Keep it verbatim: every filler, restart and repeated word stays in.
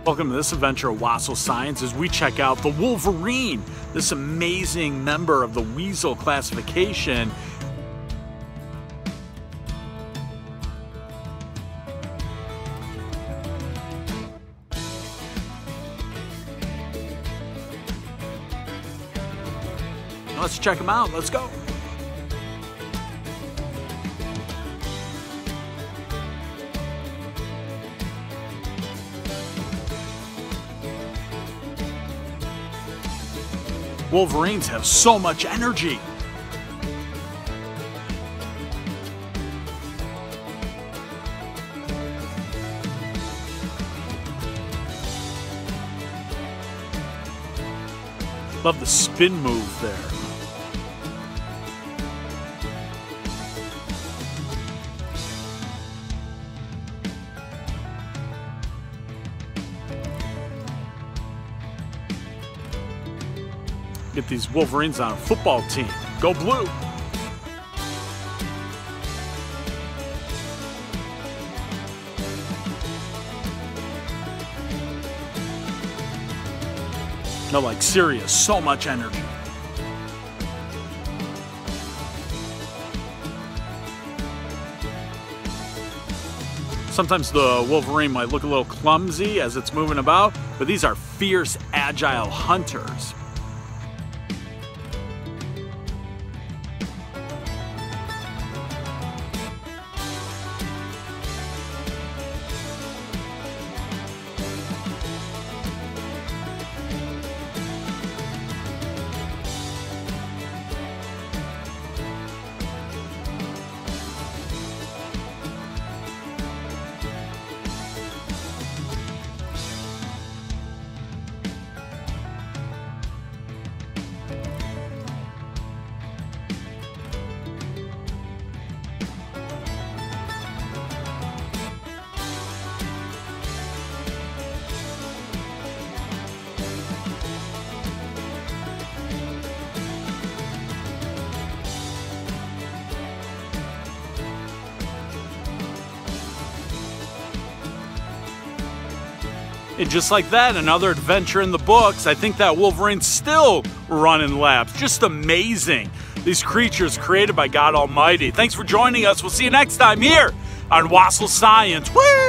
Welcome to this adventure of Wasil Science as we check out the Wolverine, this amazing member of the weasel classification. Let's check him out. Let's go. Wolverines have so much energy. Love the spin move there. Get these Wolverines on a football team. Go blue! No, like serious, so much energy. Sometimes the Wolverine might look a little clumsy as it's moving about, but these are fierce, agile hunters. And just like that, another adventure in the books. I think that Wolverine's still running laps. Just amazing. These creatures created by God Almighty. Thanks for joining us. We'll see you next time here on Wasil Science. Woo!